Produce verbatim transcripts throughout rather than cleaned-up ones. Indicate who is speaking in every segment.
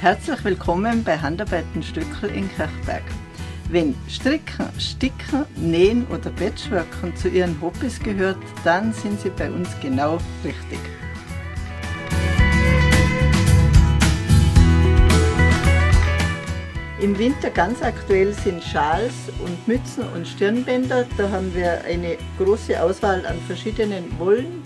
Speaker 1: Herzlich willkommen bei Handarbeiten Stöckl in Kirchberg. Wenn Stricken, Sticken, Nähen oder Patchworken zu Ihren Hobbys gehört, dann sind Sie bei uns genau richtig. Im Winter ganz aktuell sind Schals und Mützen und Stirnbänder. Da haben wir eine große Auswahl an verschiedenen Wollen.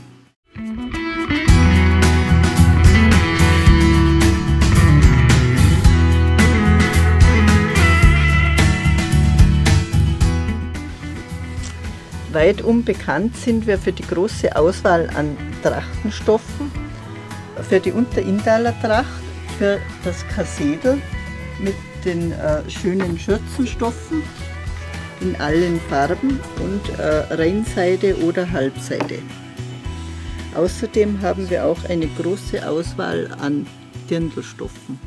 Speaker 1: Weit unbekannt sind wir für die große Auswahl an Trachtenstoffen, für die Unter-Inntaler Tracht, für das Kassedel mit den äh, schönen Schürzenstoffen in allen Farben und äh, Reinseide oder Halbseide. Außerdem haben wir auch eine große Auswahl an Dirndlstoffen.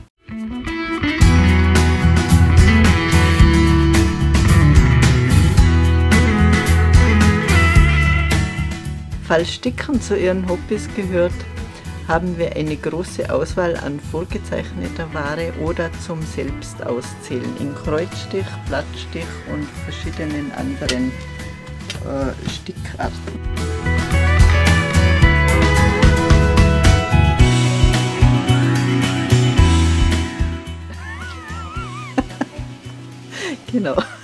Speaker 1: Falls Sticken zu Ihren Hobbys gehört, haben wir eine große Auswahl an vorgezeichneter Ware oder zum Selbstauszählen in Kreuzstich, Blattstich und verschiedenen anderen äh, Stickarten. Genau.